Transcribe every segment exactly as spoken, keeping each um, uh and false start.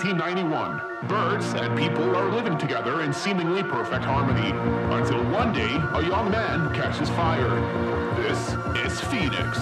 nineteen ninety-one. Birds and people are living together in seemingly perfect harmony, until one day a young man catches fire. This is Phoenix.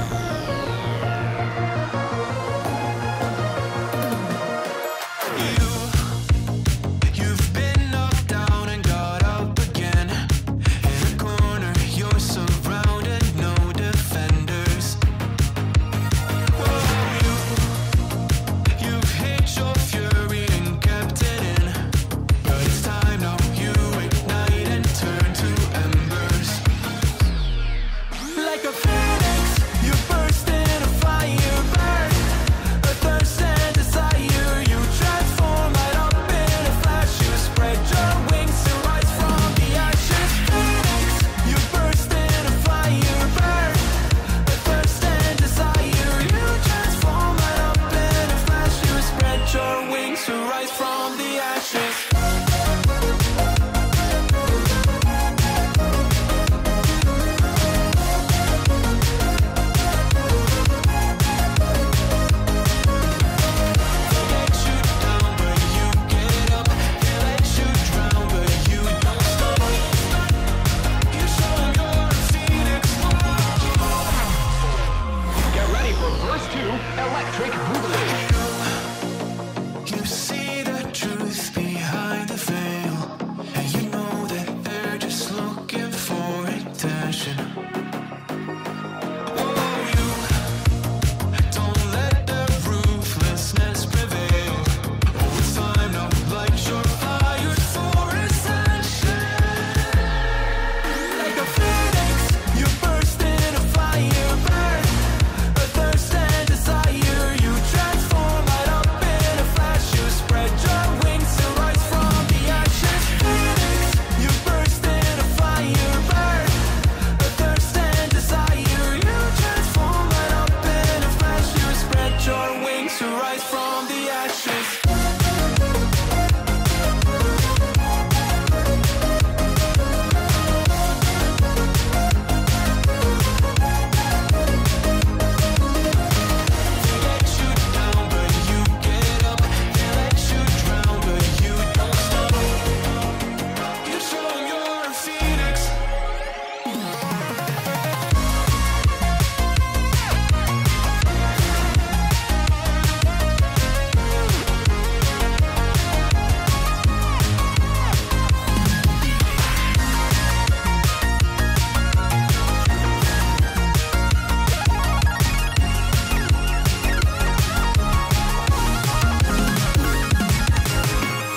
Electric Boogaloo. You see the truth behind the veil, and you know that they're just looking for attention. Oh, you don't let the ruthlessness prevail. Oh, it's time now, light your fire for ascension. Like a phoenix, you burst in a fire, burn a thirst and desire.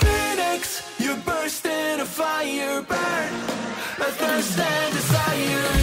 Fire burn, a thirst and desire.